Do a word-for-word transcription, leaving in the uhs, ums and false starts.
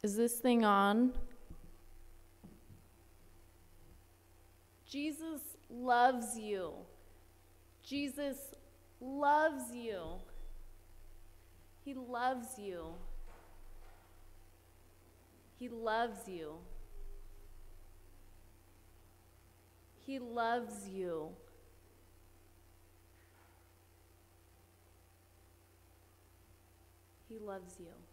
Is this thing on? Jesus loves you. Jesus loves you. He loves you. He loves you. He loves you. He loves you.